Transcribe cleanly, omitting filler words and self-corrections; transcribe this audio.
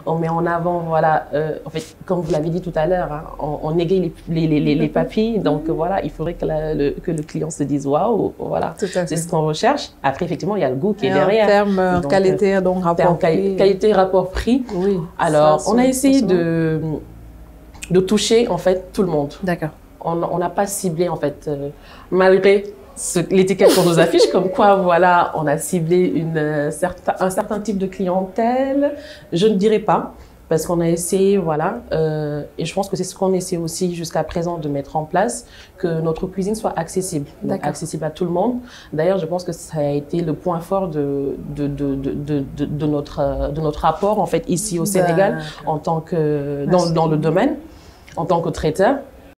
on met en avant, voilà, en fait, comme vous l'avez dit tout à l'heure, hein, on égaye les papilles. Donc voilà, il faudrait que le client se dise waouh, voilà, c'est ce qu'on recherche. Après, effectivement, il y a le goût qui est derrière. En termes qualité, donc rapport prix. Qualité, rapport prix. Oui. Alors, on a essayé de toucher en fait tout le monde. D'accord. On n'a pas ciblé en fait, malgré l'étiquette qu'on nous affiche, comme quoi voilà, on a ciblé un certain type de clientèle. Je ne dirais pas, parce qu'on a essayé, voilà, et je pense que c'est ce qu'on essaie aussi jusqu'à présent de mettre en place, que notre cuisine soit accessible, donc accessible à tout le monde. D'ailleurs, je pense que ça a été le point fort de notre rapport en fait ici au Sénégal en tant que dans le domaine, en tant que traiteur.